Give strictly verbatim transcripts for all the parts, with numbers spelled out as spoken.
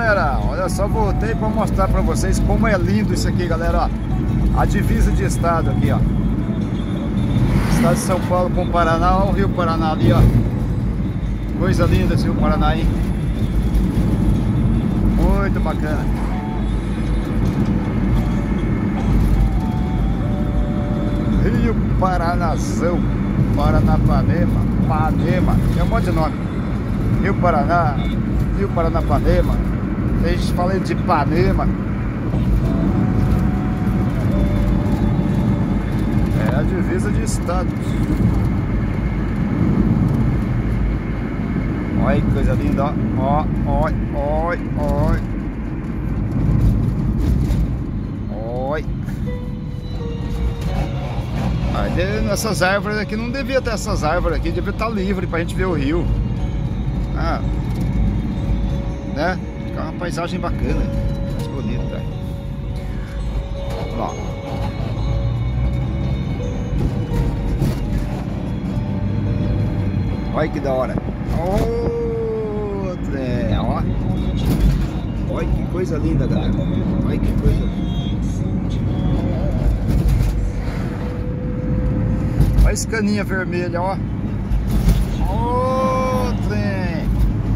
galera, olha só, voltei para mostrar para vocês como é lindo isso aqui, galera, ó. A divisa de estado aqui, ó. Estado de São Paulo com o Paraná, olha o Rio Paraná ali, ó. Coisa linda esse Rio Paraná, hein? Muito bacana. Rio Paranazão, Paranapanema, Panema, tem um monte de nome. Rio Paraná, Rio Paranapanema, tem gente falando de Panema. É a divisa de estados. Olha que coisa linda, ó, ó, ó, ó, ó. Oi. Essas árvores aqui, não devia ter essas árvores aqui, devia estar livre pra gente ver o rio. Ah, né? Fica uma paisagem bacana, mais bonita. Ó. Olha que da hora. Oh, é, ó. Olha que coisa linda, galera. Olha que coisa linda. Olha esse caninha vermelha, ó. Ó, trem.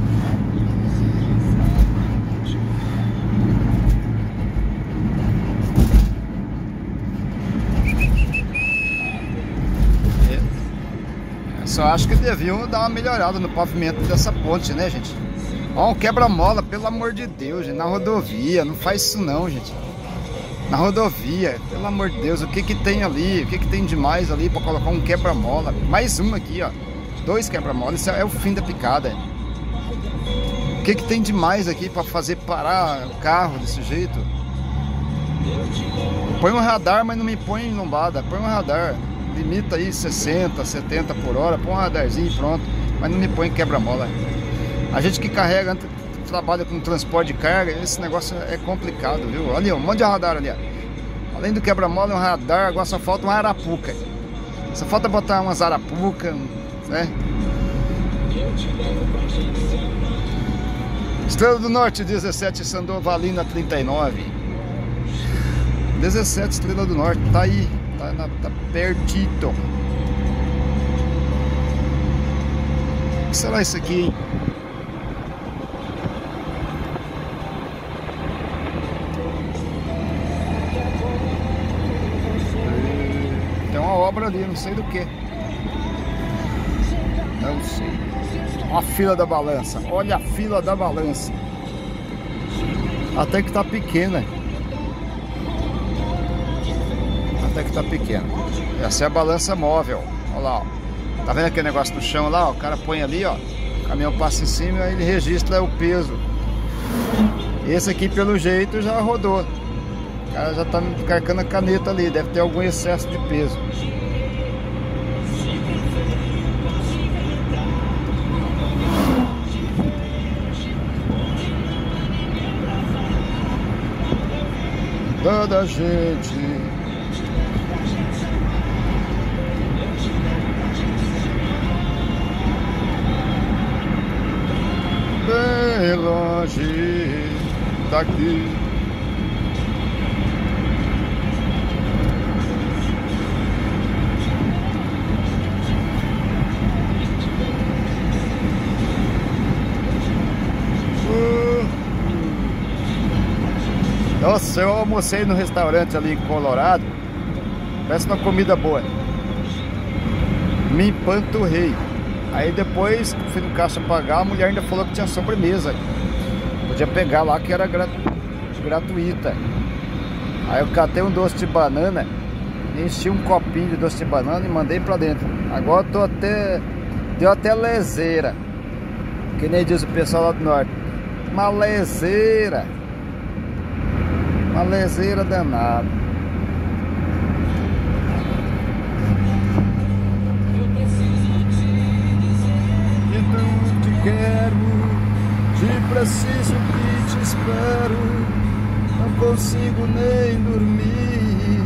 Eu só acho que deviam dar uma melhorada no pavimento dessa ponte, né, gente? Ó, um quebra-mola, pelo amor de Deus, gente. Na rodovia, não faz isso não, gente. Na rodovia, pelo amor de Deus, o que que tem ali? O que que tem demais ali para colocar um quebra-mola? Mais um aqui, ó. Dois quebra-mola, isso é o fim da picada. O que que tem demais aqui para fazer parar o carro desse jeito? Põe um radar, mas não me põe em lombada. Põe um radar, limita aí sessenta, setenta por hora. Põe um radarzinho e pronto. Mas não me põe quebra-mola. A gente que carrega, trabalha com transporte de carga, esse negócio é complicado, viu? Olha, um monte de radar ali, ó. Além do quebra-mola, um radar, agora só falta uma arapuca. Só falta botar umas arapuca, né? Estrela do Norte dezessete, Sandovalina trinta e nove. dezessete, Estrela do Norte, tá aí, tá, na, tá pertito. O que será isso aqui, hein? Obra ali, não sei do que. Não sei. Olha a fila da balança. Olha a fila da balança. Até que tá pequena. Até que tá pequena. Essa é a balança móvel. Olha lá, ó. Tá vendo aquele negócio no chão lá? Ó? O cara põe ali, ó. O caminhão passa em cima e aí ele registra o peso. Esse aqui, pelo jeito, já rodou. O cara já tá carcando a caneta ali. Deve ter algum excesso de peso. Toda gente bem longe daqui. Nossa, eu almocei no restaurante ali em Colorado. Parece uma comida boa. Me empanturrei. Aí depois fui no caixa pagar, a mulher ainda falou que tinha sobremesa. Podia pegar lá que era gratu... gratuita. Aí eu catei um doce de banana, enchi um copinho de doce de banana e mandei pra dentro. Agora eu tô até... deu até leseira. Que nem diz o pessoal lá do norte. Uma leseira. Uma leseira danada. Então te quero, te preciso que te espero. Não consigo nem dormir,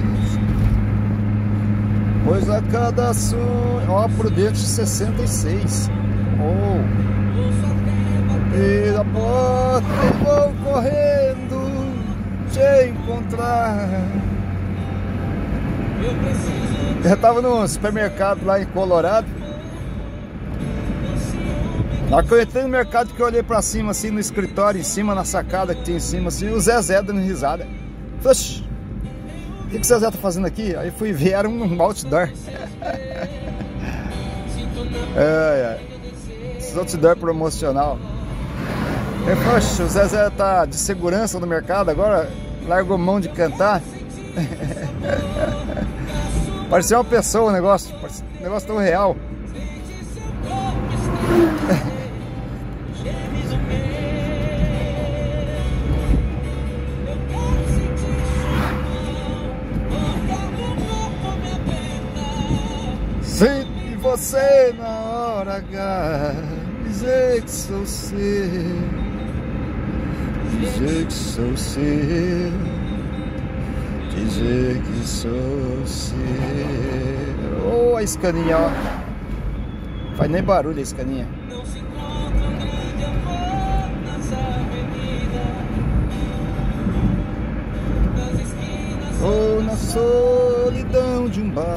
pois a cada sonho... Ó, Prudente sessenta e seis. Oh. E a porta eu vou morrendo te encontrar. Eu tava no supermercado lá em Colorado. Na hora que eu entrei no mercado, que eu olhei pra cima, assim, no escritório, em cima, na sacada que tinha em cima, assim, o Zezé dando risada. Oxi, o que, que o Zezé tá fazendo aqui? Aí fui ver, era um outdoor. É, é. Esses outdoor promocional. Eu falei, oxe, o Zezé tá de segurança no mercado, agora largou mão de cantar. Parecia uma pessoa o negócio, um negócio tão real. Sempre você na hora H, dizer que sou seu, dizer que sou seu, dizer que sou seu. Oh, a escaninha, ó. Faz nem barulho a escaninha. Ou na solidão de um bar.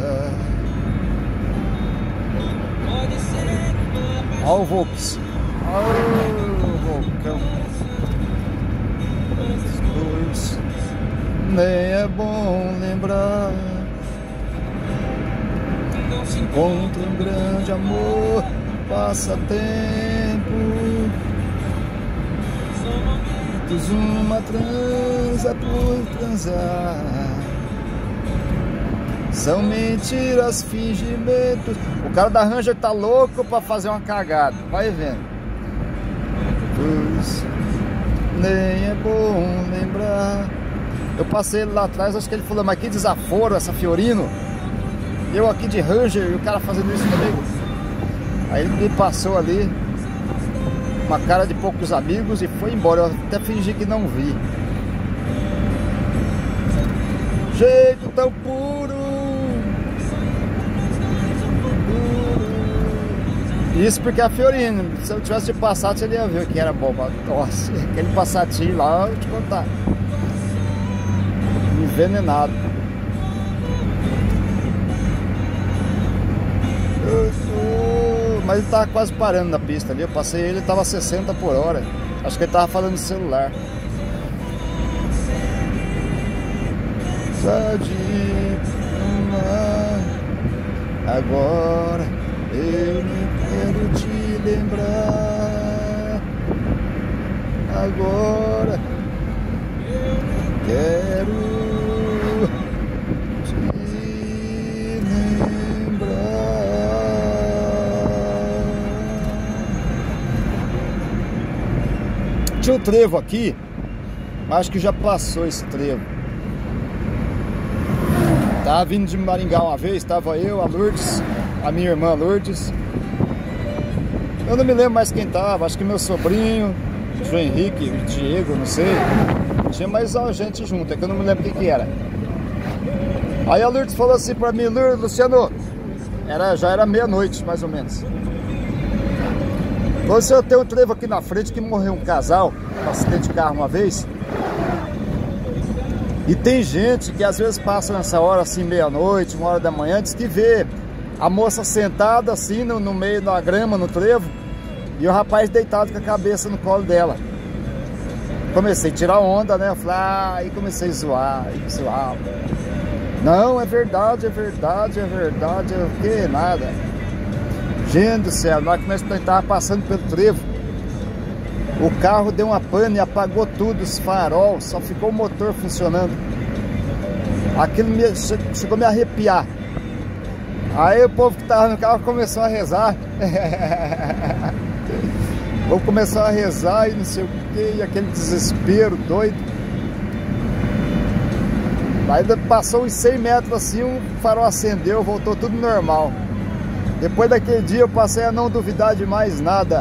Olha o Volks. Olha o Volcão. Dois. Nem é bom lembrar. Se encontra um grande amor, passatempo. Fiz uma transa por transar. São mentiras, fingimentos. O cara da Ranger tá louco pra fazer uma cagada. Vai vendo. Pois nem é bom lembrar. Eu passei ele lá atrás, acho que ele falou, mas que desaforo essa Fiorino. Eu aqui de Ranger e o cara fazendo isso comigo. Aí ele me passou ali, uma cara de poucos amigos, e foi embora. Eu até fingi que não vi. Jeito tão puro, puro. Isso porque a Fiorino, se eu tivesse de Passat, você ia ver que era bom. Nossa, aquele Passatinho lá, eu vou te contar, envenenado. Mas ele tava quase parando na pista ali. Eu passei ele, ele tava a sessenta por hora. Acho que ele tava falando no celular. Só de amar. Agora eu não quero te lembrar. Agora eu não quero Tinha um trevo aqui, acho que já passou esse trevo. Tava vindo de Maringá uma vez, tava eu, a Lourdes, a minha irmã Lourdes. Eu não me lembro mais quem tava, acho que meu sobrinho, o João Henrique, o Diego, não sei. Tinha mais gente junto, é que eu não me lembro quem que era. Aí a Lourdes falou assim pra mim, Lourdes, Luciano, era, já era meia-noite mais ou menos. Você, eu tenho um trevo aqui na frente que morreu um casal, um acidente de carro uma vez. E tem gente que às vezes passa nessa hora assim, meia-noite, uma hora da manhã, diz que vê a moça sentada assim no, no meio da grama, no trevo, e o rapaz deitado com a cabeça no colo dela. Comecei a tirar onda, né? Eu falei, ah, e comecei a zoar, e zoar. Não, é verdade, é verdade, é verdade, é o que? Nada. Gente do céu, na hora que nós estávamos passando pelo trevo, o carro deu uma pane e apagou tudo, os farol, só ficou o motor funcionando. Aquilo me, chegou a me arrepiar. Aí o povo que estava no carro começou a rezar. O povo começou a rezar e não sei o que, e aquele desespero doido. Aí passou uns cem metros assim, o farol acendeu, voltou tudo normal. Depois daquele dia eu passei a não duvidar de mais nada.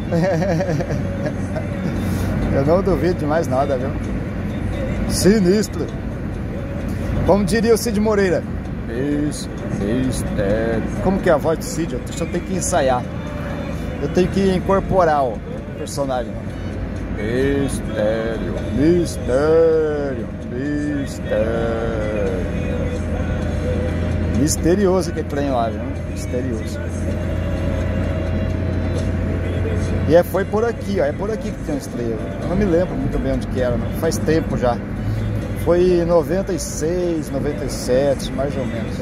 Eu não duvido de mais nada, viu? Sinistro. Como diria o Cid Moreira. Mistério. Como que é a voz do Cid? Eu tenho que ensaiar. Eu tenho que incorporar o personagem. Mistério, mistério, mistério. Misterioso aquele trem lá, viu? Misterioso. E é, foi por aqui, ó. É por aqui que tem uma estrela. Eu não me lembro muito bem onde que era, não. Faz tempo já. Foi em noventa e seis, noventa e sete, mais ou menos.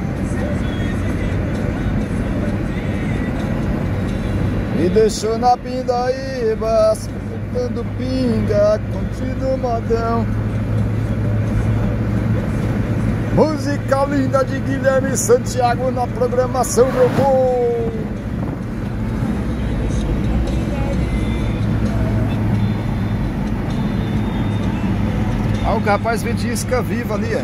Me deixou na pindaíba, escutando pinga, contido modão. Música linda de Guilherme Santiago na programação, meu povo. Ah, o rapaz vende isca viva ali, ó.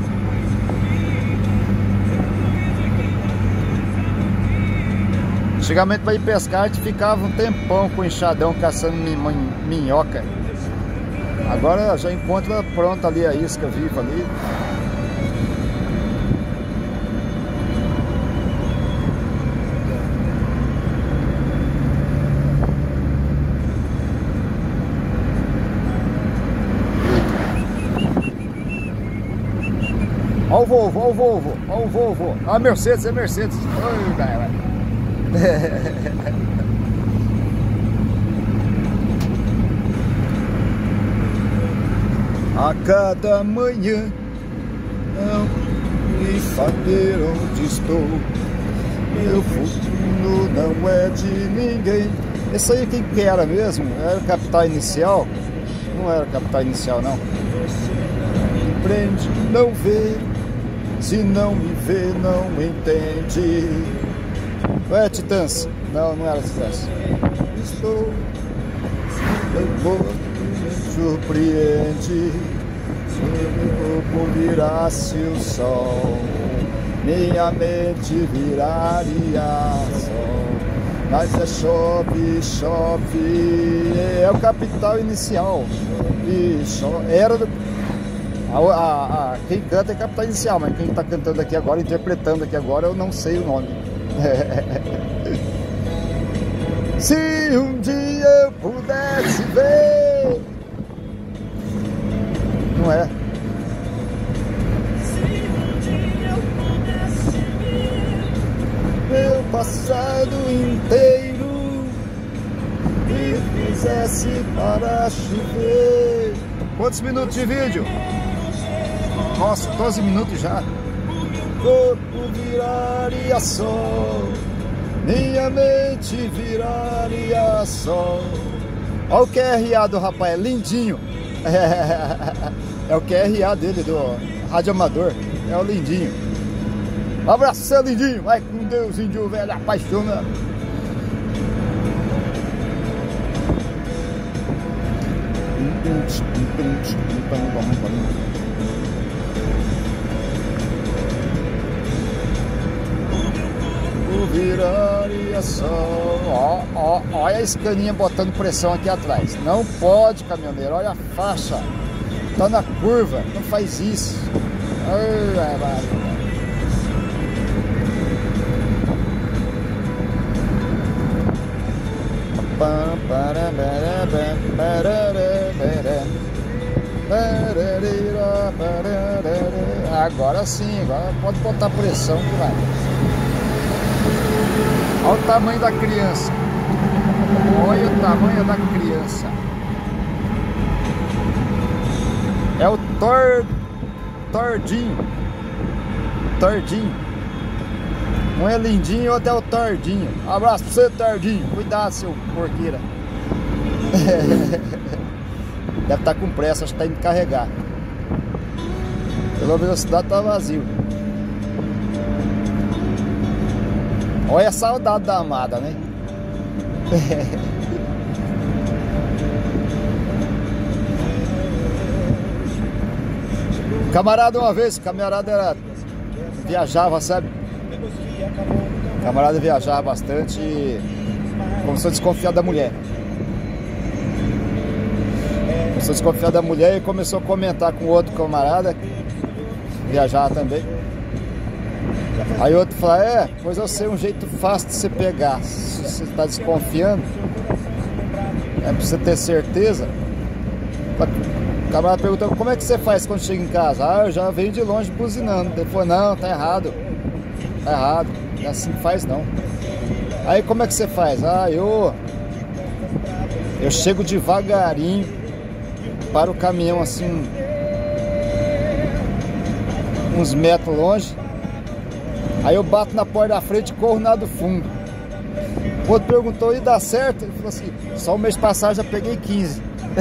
Antigamente, para ir pescar, a gente ficava um tempão com o enxadão caçando minhoca. Agora já encontra pronta ali a isca viva ali. Olha o Volvo, olha o Volvo, olha o Volvo. Ah, Mercedes, é Mercedes. Oi, galera. A cada manhã não me saber onde estou. Meu futuro não é de ninguém. Esse aí quem que era mesmo? Era o Capital Inicial? Não era o Capital Inicial, não. Prende, não vê. Se não me vê, não entende. Ué, Titãs? Não, não era Titãs. Estou, eu vou, me surpreende. Se o corpo virasse o sol, minha mente viraria sol. Mas é chove, chove. É o Capital Inicial. E era do... A, a, a, quem canta é Capital Inicial, mas quem está cantando aqui agora, interpretando aqui agora, eu não sei o nome. Se um dia eu pudesse ver, não é? Se um dia eu pudesse ver meu passado inteiro e fizesse para chover. Quantos minutos de vídeo? Nossa, doze minutos já. Corpo viraria sol, minha mente viraria sol. Olha o Q R A do rapaz, é lindinho. É, é o Q R A dele, do Rádio Amador. É o lindinho. Um abraço, seu lindinho. Vai com Deus, índio velho, apaixonado. Viraria sol. Ó, ó, olha a escaninha botando pressão aqui atrás. Não pode, caminhoneiro. Olha a faixa. Tá na curva. Não faz isso. Ai, ai, ai. Agora sim, agora pode botar pressão que vai. Olha o tamanho da criança. Olha o tamanho da criança. É o tor... Tordinho. Tordinho. Um é lindinho e outro é o Tordinho. Um abraço pra você, Tordinho. Cuidado, seu porqueira. Deve estar com pressa, acho que tá indo carregar. Pela velocidade tá vazio. Olha a saudade da amada, né? Camarada, uma vez, camarada era, viajava, sabe? Camarada viajava bastante e começou a desconfiar da mulher. Começou a desconfiar da mulher e começou a comentar com outro camarada, viajava também. Aí outro fala, é, pois eu sei um jeito fácil de você pegar. Se você está desconfiando, É pra você ter certeza. O camarada perguntou, como é que você faz quando chega em casa? Ah, eu já venho de longe buzinando. Ele falou, não, tá errado. Tá errado, não é assim que faz não. Aí como é que você faz? Ah, eu Eu chego devagarinho para o caminhão assim uns metros longe. Aí eu bato na porta da frente e corro na do fundo. O outro perguntou, e dá certo? Ele falou assim, só o mês passado já peguei quinze.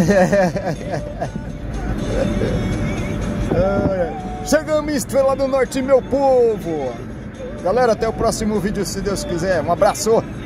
Chegamos em Estrela do Norte, meu povo. Galera, até o próximo vídeo, se Deus quiser. Um abraço.